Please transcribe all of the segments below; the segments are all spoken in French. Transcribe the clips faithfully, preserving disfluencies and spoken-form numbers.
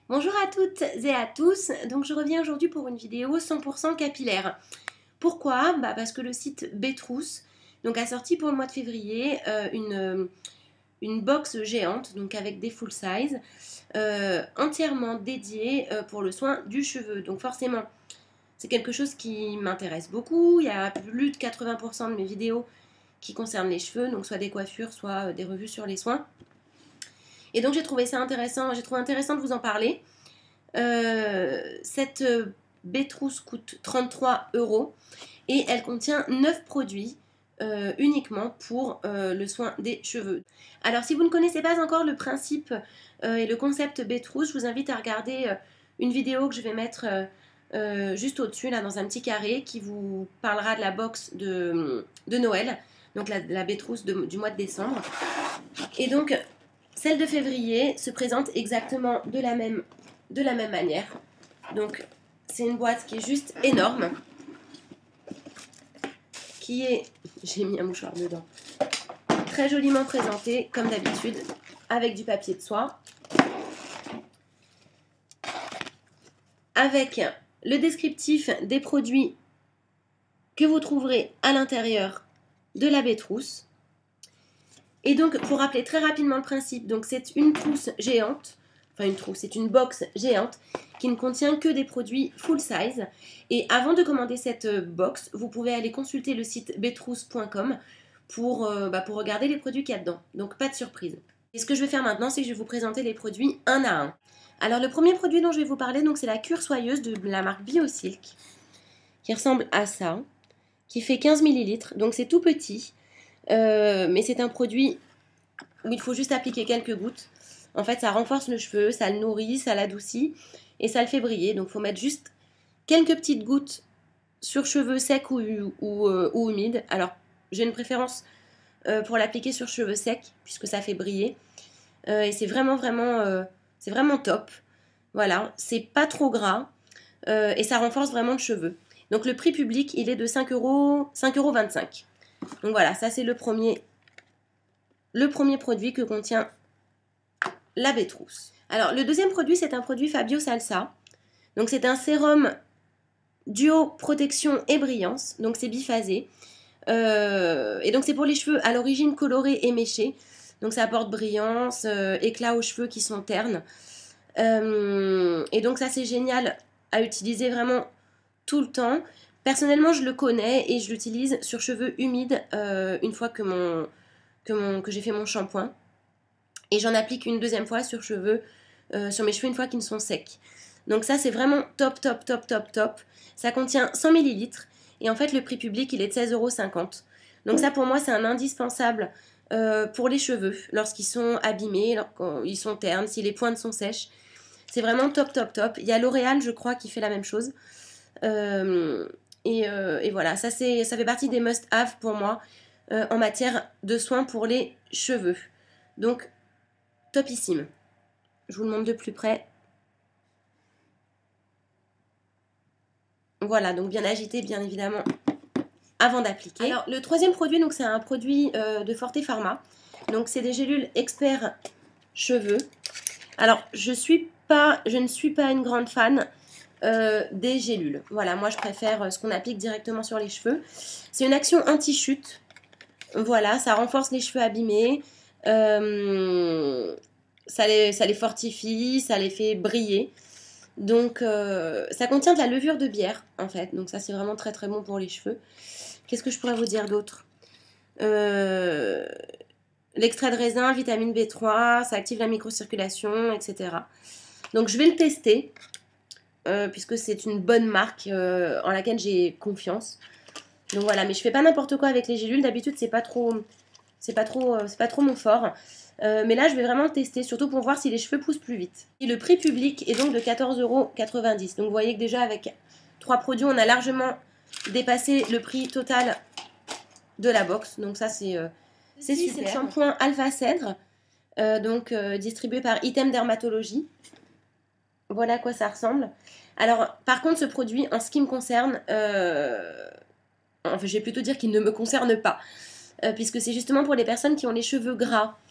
Bonjour à toutes et à tous, donc je reviens aujourd'hui pour une vidéo cent pour cent capillaire. Pourquoi? Bah parce que le site Bétrousse donc, a sorti pour le mois de février euh, une, une box géante, donc avec des full size, euh, entièrement dédiée euh, pour le soin du cheveu. Donc forcément, c'est quelque chose qui m'intéresse beaucoup. Il y a plus de quatre-vingts pour cent de mes vidéos qui concernent les cheveux, donc soit des coiffures, soit des revues sur les soins. Et donc j'ai trouvé ça intéressant, j'ai trouvé intéressant de vous en parler. Euh, cette Bétrousse coûte trente-trois euros et elle contient neuf produits euh, uniquement pour euh, le soin des cheveux. Alors si vous ne connaissez pas encore le principe euh, et le concept Bétrousse, je vous invite à regarder euh, une vidéo que je vais mettre euh, euh, juste au-dessus, là dans un petit carré, qui vous parlera de la box de, de Noël, donc la, la Bétrousse de, du mois de décembre. Et donc celle de février se présente exactement de la même, de la même manière. Donc c'est une boîte qui est juste énorme, qui est, j'ai mis un mouchoir dedans, très joliment présentée comme d'habitude, avec du papier de soie, avec le descriptif des produits que vous trouverez à l'intérieur de la Bétrousse. Et donc, pour rappeler très rapidement le principe, donc c'est une trousse géante, enfin une trousse, c'est une box géante qui ne contient que des produits full size. Et avant de commander cette box, vous pouvez aller consulter le site bétrousse point com pour, euh, bah, pour regarder les produits qu'il y a dedans. Donc, pas de surprise. Et ce que je vais faire maintenant, c'est que je vais vous présenter les produits un à un. Alors, le premier produit dont je vais vous parler, donc c'est la cure soyeuse de la marque BioSilk, qui ressemble à ça, qui fait quinze millilitres, donc c'est tout petit. Euh, mais c'est un produit où il faut juste appliquer quelques gouttes. En fait, ça renforce le cheveu, ça le nourrit, ça l'adoucit et ça le fait briller. Donc, il faut mettre juste quelques petites gouttes sur cheveux secs ou, ou, euh, ou humides. Alors, j'ai une préférence euh, pour l'appliquer sur cheveux secs puisque ça fait briller. Euh, et c'est vraiment, vraiment, euh, c'est vraiment top. Voilà, c'est pas trop gras euh, et ça renforce vraiment le cheveu. Donc, le prix public, il est de cinq euros, cinq euros vingt-cinq. Donc voilà, ça c'est le premier, le premier produit que contient la Bétrousse. Alors le deuxième produit, c'est un produit Fabio Salsa. Donc c'est un sérum duo protection et brillance. Donc c'est biphasé. Euh, et donc c'est pour les cheveux à l'origine colorés et méchés. Donc ça apporte brillance, euh, éclat aux cheveux qui sont ternes. Euh, et donc ça c'est génial à utiliser vraiment tout le temps. Personnellement, je le connais et je l'utilise sur cheveux humides euh, une fois que, mon, que, mon, que j'ai fait mon shampoing. Et j'en applique une deuxième fois sur, cheveux, euh, sur mes cheveux une fois qu'ils sont secs. Donc ça, c'est vraiment top, top, top, top, top. Ça contient cent millilitres et en fait, le prix public, il est de seize euros cinquante. Donc ça, pour moi, c'est un indispensable euh, pour les cheveux lorsqu'ils sont abîmés, lorsqu'ils sont ternes, si les pointes sont sèches. C'est vraiment top, top, top. Il y a L'Oréal, je crois, qui fait la même chose. Euh, Et, euh, et voilà, ça, ça fait partie des must-have pour moi euh, en matière de soins pour les cheveux. Donc, topissime. Je vous le montre de plus près. Voilà, donc bien agité, bien évidemment, avant d'appliquer. Alors, le troisième produit, donc c'est un produit euh, de Forte Pharma. Donc, c'est des gélules expert cheveux. Alors, je, suis pas, je ne suis pas une grande fan Euh, des gélules. Voilà, moi je préfère ce qu'on applique directement sur les cheveux. C'est une action anti-chute. Voilà, ça renforce les cheveux abîmés. Euh, ça, les, ça les fortifie, ça les fait briller. Donc, euh, ça contient de la levure de bière, en fait. Donc, ça, c'est vraiment très très bon pour les cheveux. Qu'est-ce que je pourrais vous dire d'autre? euh, L'extrait de raisin, vitamine B trois, ça active la microcirculation, et cetera. Donc, je vais le tester. Euh, puisque c'est une bonne marque euh, en laquelle j'ai confiance. Donc voilà, mais je fais pas n'importe quoi avec les gélules. D'habitude, c'est pas trop, c'est pas trop, euh, c'est pas trop mon fort. Euh, mais là, je vais vraiment le tester, surtout pour voir si les cheveux poussent plus vite. Et le prix public est donc de quatorze euros quatre-vingt-dix. Donc vous voyez que déjà avec trois produits, on a largement dépassé le prix total de la box. Donc ça, c'est euh, c'est super. C'est le shampoing Alpha Cèdre, euh, donc euh, distribué par Item Dermatologie. Voilà à quoi ça ressemble. Alors, par contre, ce produit, en ce qui me concerne, euh... enfin, je vais plutôt dire qu'il ne me concerne pas, euh, puisque c'est justement pour les personnes qui ont les cheveux gras,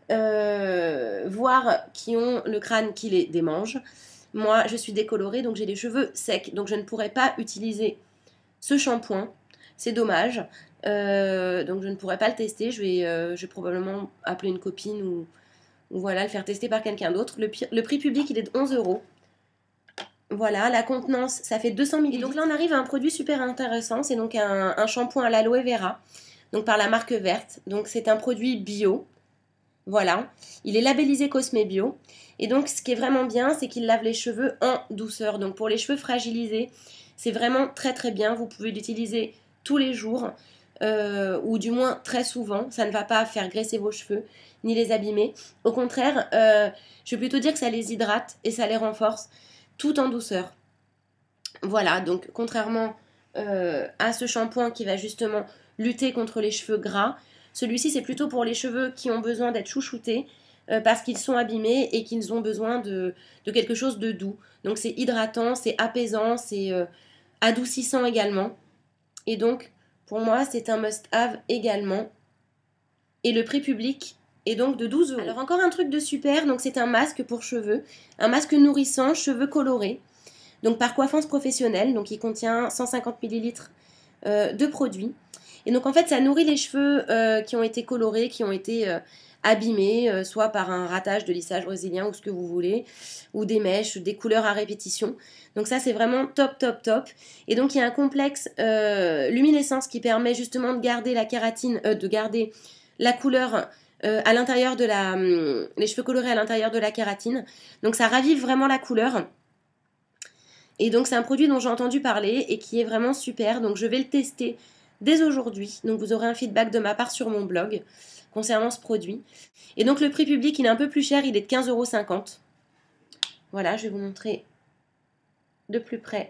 euh, voire qui ont le crâne qui les démange. Moi, je suis décolorée, donc j'ai les cheveux secs, donc je ne pourrais pas utiliser ce shampoing. C'est dommage. Euh, donc je ne pourrais pas le tester. Je vais, euh, je vais probablement appeler une copine ou, ou voilà, le faire tester par quelqu'un d'autre. Le, le prix public, il est de onze euros. Voilà, la contenance, ça fait deux cents millilitres. Et donc là, on arrive à un produit super intéressant. C'est donc un, un shampoing à l'aloe vera, donc par la marque Verte. Donc c'est un produit bio. Voilà, il est labellisé Cosme Bio. Et donc ce qui est vraiment bien, c'est qu'il lave les cheveux en douceur. Donc pour les cheveux fragilisés, c'est vraiment très très bien. Vous pouvez l'utiliser tous les jours, euh, ou du moins très souvent. Ça ne va pas faire graisser vos cheveux, ni les abîmer. Au contraire, euh, je vais plutôt dire que ça les hydrate et ça les renforce, tout en douceur. Voilà, donc contrairement euh, à ce shampoing qui va justement lutter contre les cheveux gras, celui-ci c'est plutôt pour les cheveux qui ont besoin d'être chouchoutés euh, parce qu'ils sont abîmés et qu'ils ont besoin de, de quelque chose de doux. Donc c'est hydratant, c'est apaisant, c'est euh, adoucissant également. Et donc pour moi c'est un must-have également. Et le prix public est donc de douze euros. Alors encore un truc de super, donc c'est un masque pour cheveux, un masque nourrissant, cheveux colorés. Donc par Coiffance Professionnelle, donc il contient cent cinquante millilitres euh, de produits. Et donc en fait ça nourrit les cheveux euh, qui ont été colorés, qui ont été euh, abîmés, euh, soit par un ratage de lissage brésilien ou ce que vous voulez, ou des mèches, des couleurs à répétition. Donc ça c'est vraiment top top top. Et donc il y a un complexe euh, luminescence qui permet justement de garder la kératine, euh, de garder la couleur euh, à l'intérieur de la... Hum, les cheveux colorés à l'intérieur de la kératine. Donc ça ravive vraiment la couleur. Et donc c'est un produit dont j'ai entendu parler et qui est vraiment super. Donc je vais le tester dès aujourd'hui. Donc vous aurez un feedback de ma part sur mon blog concernant ce produit. Et donc le prix public il est un peu plus cher, il est de quinze euros cinquante. Voilà, je vais vous montrer de plus près.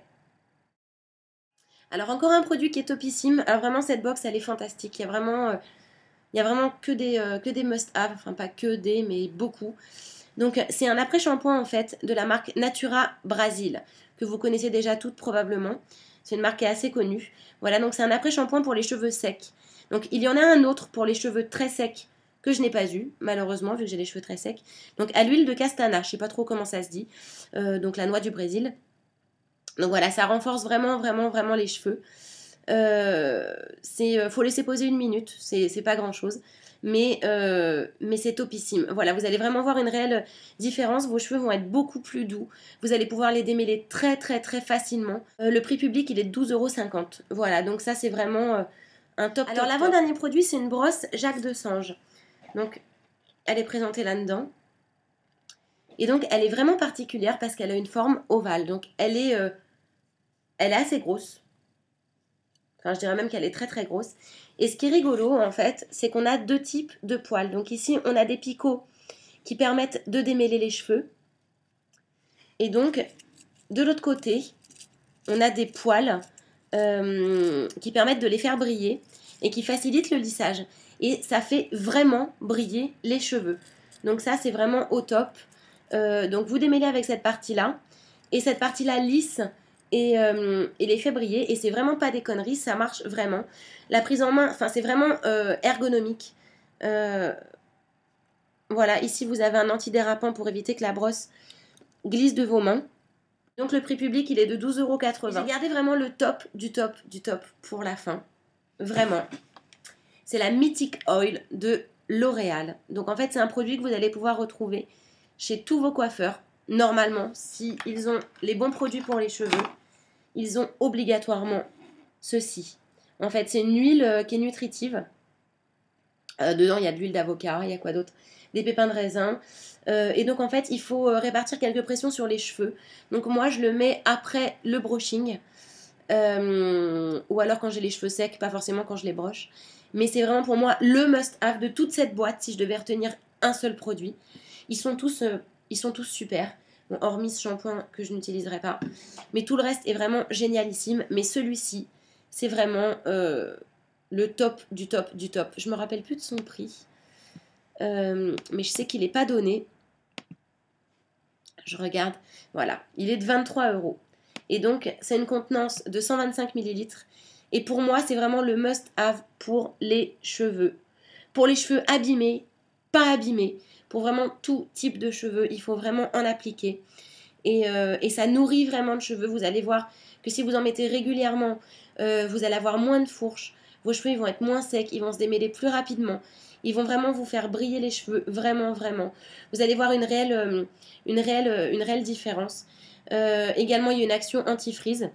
Alors encore un produit qui est topissime. Alors vraiment cette box elle est fantastique. Il y a vraiment, euh, il y a vraiment que des, euh, que des must-have. Enfin pas que des mais beaucoup. Donc c'est un après-shampoing en fait de la marque Natura Brasil, que vous connaissez déjà toutes probablement. C'est une marque qui est assez connue. Voilà, donc c'est un après-shampoing pour les cheveux secs. Donc il y en a un autre pour les cheveux très secs que je n'ai pas eu, malheureusement, vu que j'ai les cheveux très secs. Donc à l'huile de castana, je ne sais pas trop comment ça se dit. Euh, donc la noix du Brésil. Donc voilà, ça renforce vraiment, vraiment, vraiment les cheveux. Euh, c'est, faut laisser poser une minute, c'est, c'est pas grand-chose. Mais, euh, mais c'est topissime. Voilà, vous allez vraiment voir une réelle différence. Vos cheveux vont être beaucoup plus doux. Vous allez pouvoir les démêler très très très facilement. Euh, le prix public, il est de douze euros cinquante. Voilà, donc ça c'est vraiment euh, un top. Alors l'avant-dernier produit, c'est une brosse Jacques de Sange. Donc, elle est présentée là-dedans. Et donc, elle est vraiment particulière parce qu'elle a une forme ovale. Donc, elle est, euh, elle est assez grosse. Enfin, je dirais même qu'elle est très très grosse. Et ce qui est rigolo, en fait, c'est qu'on a deux types de poils. Donc ici, on a des picots qui permettent de démêler les cheveux. Et donc, de l'autre côté, on a des poils euh, qui permettent de les faire briller et qui facilitent le lissage. Et ça fait vraiment briller les cheveux. Donc ça, c'est vraiment au top. Euh, donc vous démêlez avec cette partie-là. Et cette partie-là lisse et, euh, et les fait briller. Et c'est vraiment pas des conneries, ça marche vraiment. La prise en main, enfin c'est vraiment euh, ergonomique. Euh, voilà, ici vous avez un antidérapant pour éviter que la brosse glisse de vos mains. Donc le prix public il est de douze euros quatre-vingts. J'ai gardé vraiment le top du top du top pour la fin. Vraiment. C'est la Mythic Oil de L'Oréal. Donc en fait c'est un produit que vous allez pouvoir retrouver chez tous vos coiffeurs. Normalement, s'ils ont les bons produits pour les cheveux, ils ont obligatoirement ceci. En fait, c'est une huile euh, qui est nutritive. Euh, dedans, il y a de l'huile d'avocat, il y a quoi d'autre? Des pépins de raisin. Euh, et donc, en fait, il faut euh, répartir quelques pressions sur les cheveux. Donc, moi, je le mets après le brushing. Euh, ou alors quand j'ai les cheveux secs, pas forcément quand je les broche. Mais c'est vraiment pour moi le must-have de toute cette boîte si je devais retenir un seul produit. Ils sont tous... Euh, Ils sont tous super, bon, hormis ce shampoing que je n'utiliserai pas. Mais tout le reste est vraiment génialissime. Mais celui-ci, c'est vraiment euh, le top du top du top. Je me rappelle plus de son prix. Euh, mais je sais qu'il n'est pas donné. Je regarde. Voilà, il est de vingt-trois euros. Et donc, c'est une contenance de cent vingt-cinq millilitres. Et pour moi, c'est vraiment le must-have pour les cheveux. Pour les cheveux abîmés, pas abîmer. Pour vraiment tout type de cheveux, il faut vraiment en appliquer. Et, euh, et ça nourrit vraiment le cheveu. Vous allez voir que si vous en mettez régulièrement, euh, vous allez avoir moins de fourches. Vos cheveux ils vont être moins secs, ils vont se démêler plus rapidement. Ils vont vraiment vous faire briller les cheveux, vraiment, vraiment. Vous allez voir une réelle, euh, une réelle, euh, une réelle différence. Euh, également, il y a une action anti-frizz.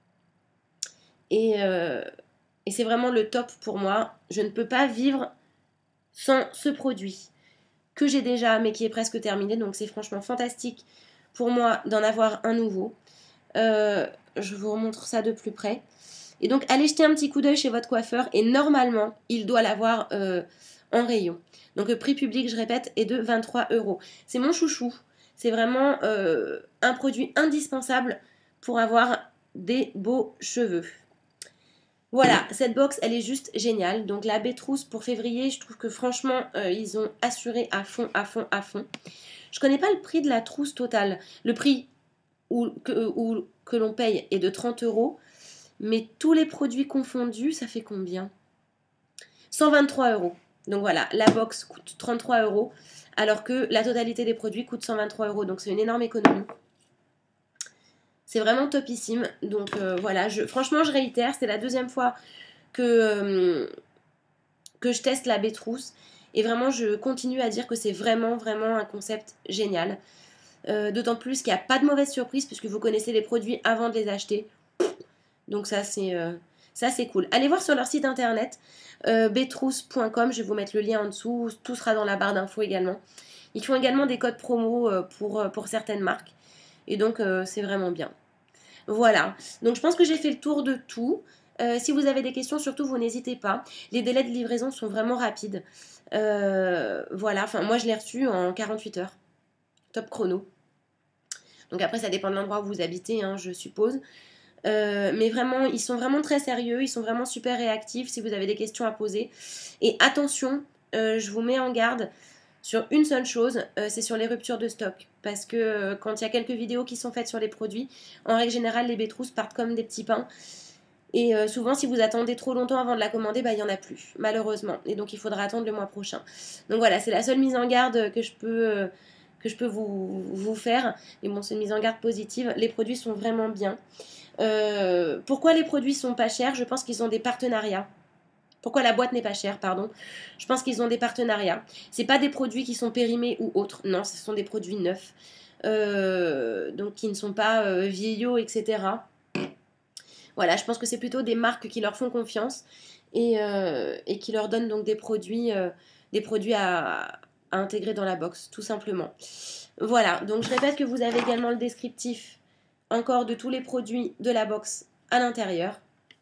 Et, euh, et c'est vraiment le top pour moi. Je ne peux pas vivre sans ce produit que j'ai déjà, mais qui est presque terminé. Donc c'est franchement fantastique pour moi d'en avoir un nouveau. Euh, je vous remontre ça de plus près. Et donc, allez jeter un petit coup d'œil chez votre coiffeur. Et normalement, il doit l'avoir euh, en rayon. Donc, le prix public, je répète, est de vingt-trois euros. C'est mon chouchou. C'est vraiment euh, un produit indispensable pour avoir des beaux cheveux. Voilà, cette box, elle est juste géniale. Donc, la Bétrousse pour février, je trouve que franchement, euh, ils ont assuré à fond, à fond, à fond. Je connais pas le prix de la trousse totale. Le prix où, que, où, que l'on paye est de trente euros. Mais tous les produits confondus, ça fait combien? cent vingt-trois euros. Donc voilà, la box coûte trente-trois euros, alors que la totalité des produits coûte cent vingt-trois euros. Donc c'est une énorme économie. C'est vraiment topissime. Donc euh, voilà, je, franchement, je réitère, c'est la deuxième fois que, euh, que je teste la Bétrousse. Et vraiment, je continue à dire que c'est vraiment, vraiment un concept génial. Euh, D'autant plus qu'il n'y a pas de mauvaise surprise, puisque vous connaissez les produits avant de les acheter. Donc ça c'est euh, ça c'est cool. Allez voir sur leur site internet euh, bétrousse point com, je vais vous mettre le lien en dessous, tout sera dans la barre d'infos également. Ils font également des codes promo euh, pour, euh, pour certaines marques et donc euh, c'est vraiment bien. Voilà, donc je pense que j'ai fait le tour de tout. Euh, si vous avez des questions, surtout vous n'hésitez pas. Les délais de livraison sont vraiment rapides. Euh, voilà, enfin moi je l'ai reçu en quarante-huit heures. Top chrono. Donc après ça dépend de l'endroit où vous habitez, hein, je suppose. Euh, mais vraiment, ils sont vraiment très sérieux, ils sont vraiment super réactifs si vous avez des questions à poser. Et attention, euh, je vous mets en garde sur une seule chose, euh, c'est sur les ruptures de stock. Parce que euh, quand il y a quelques vidéos qui sont faites sur les produits, en règle générale, les Bétrousses partent comme des petits pains. Et euh, souvent, si vous attendez trop longtemps avant de la commander, bah, il n'y en a plus, malheureusement. Et donc, il faudra attendre le mois prochain. Donc voilà, c'est la seule mise en garde que je peux... Euh, que je peux vous, vous faire. Et bon, c'est une mise en garde positive. Les produits sont vraiment bien. Euh, pourquoi les produits sont pas chers? Je pense qu'ils ont des partenariats. Pourquoi la boîte n'est pas chère, pardon? Je pense qu'ils ont des partenariats. C'est pas des produits qui sont périmés ou autres. Non, ce sont des produits neufs. Euh, donc qui ne sont pas euh, vieillots, et cetera. Voilà, je pense que c'est plutôt des marques qui leur font confiance et, euh, et qui leur donnent donc des produits, euh, des produits à, à intégrer dans la box, tout simplement. Voilà, donc je répète que vous avez également le descriptif encore de tous les produits de la box à l'intérieur.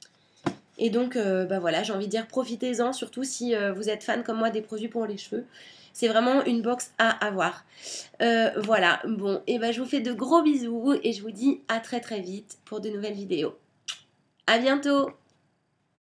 Et donc, euh, bah voilà, j'ai envie de dire, profitez-en, surtout si euh, vous êtes fan comme moi des produits pour les cheveux. C'est vraiment une box à avoir. Euh, voilà, bon, et ben je vous fais de gros bisous et je vous dis à très très vite pour de nouvelles vidéos. À bientôt!